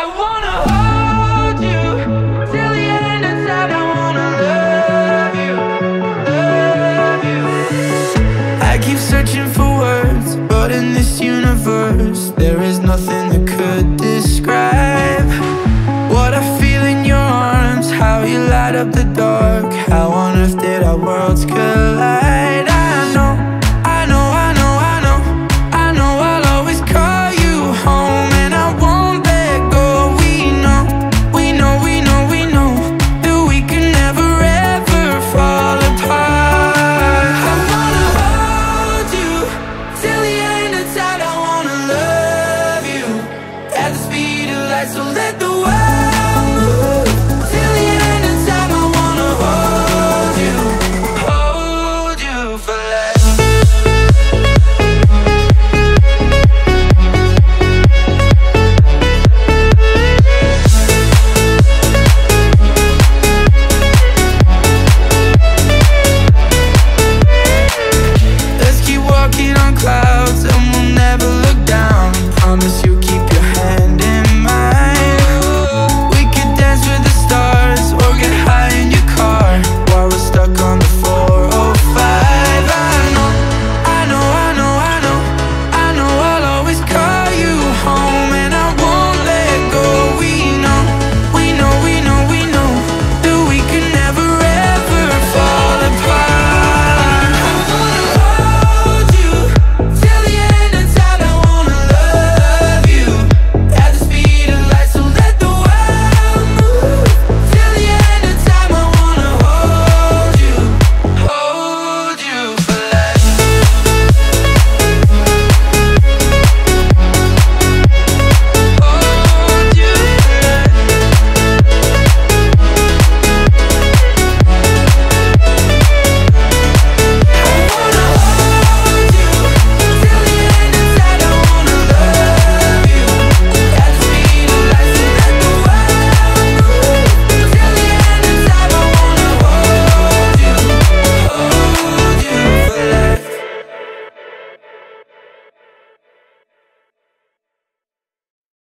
wanna hold you till the end of time. I wanna love you, love you. I keep searching for words, but in this universe there is nothing that could describe